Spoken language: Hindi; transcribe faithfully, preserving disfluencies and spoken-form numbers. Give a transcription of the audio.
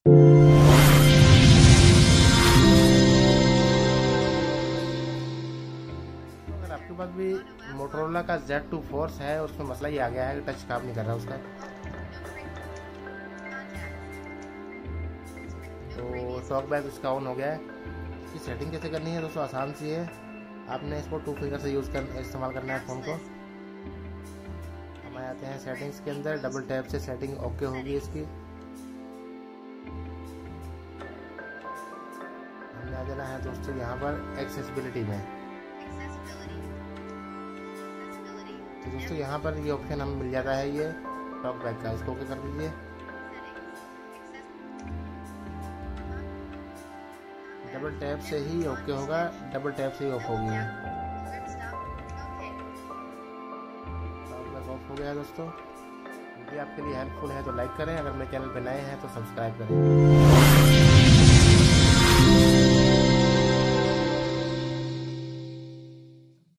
अगर आपके पास भी मोटोरोला का ज़ेड टू फोर्स है, उसमें मसला ये आ गया है कि टच काम नहीं कर रहा उसका, तो टॉक बैक उसका ऑन हो गया है। इसकी सेटिंग कैसे करनी है दोस्तों, आसान सी है। आपने इसको टू फिंगर से यूज़ कर इस्तेमाल करना है फ़ोन को। हम आते हैं सेटिंग्स के अंदर, डबल टैप से सेटिंग ओके होगी इसकी। हमने आ जाना है दोस्तों यहाँ पर एक्सेसिबिलिटी में। तो दोस्तों यहाँ पर ये ऑप्शन हमें मिल जाता है ये टॉक बैक का, इसको ओके कर दीजिए। डबल टैप से ही ओके होगा, डबल टैप से ही ऑफ होगी। ऑफ हो गया दोस्तों। वीडियो आपके लिए हेल्पफुल है तो लाइक करें, अगर मेरे चैनल पर नए हैं तो सब्सक्राइब करें।